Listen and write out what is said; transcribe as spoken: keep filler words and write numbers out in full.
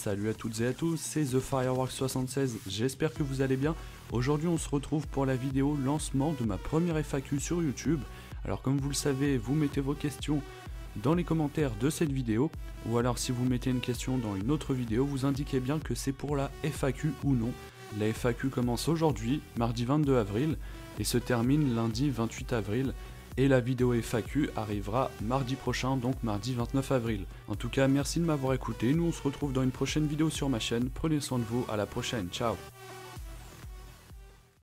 Salut à toutes et à tous, c'est The Fireworks soixante-seize, j'espère que vous allez bien. Aujourd'hui on se retrouve pour la vidéo lancement de ma première F A Q sur YouTube. Alors comme vous le savez, vous mettez vos questions dans les commentaires de cette vidéo, ou alors si vous mettez une question dans une autre vidéo, vous indiquez bien que c'est pour la F A Q ou non. La F A Q commence aujourd'hui, mardi vingt-deux avril, et se termine lundi vingt-huit avril. Et la vidéo F A Q arrivera mardi prochain, donc mardi vingt-neuf avril. En tout cas, merci de m'avoir écouté, nous on se retrouve dans une prochaine vidéo sur ma chaîne, prenez soin de vous, à la prochaine, ciao.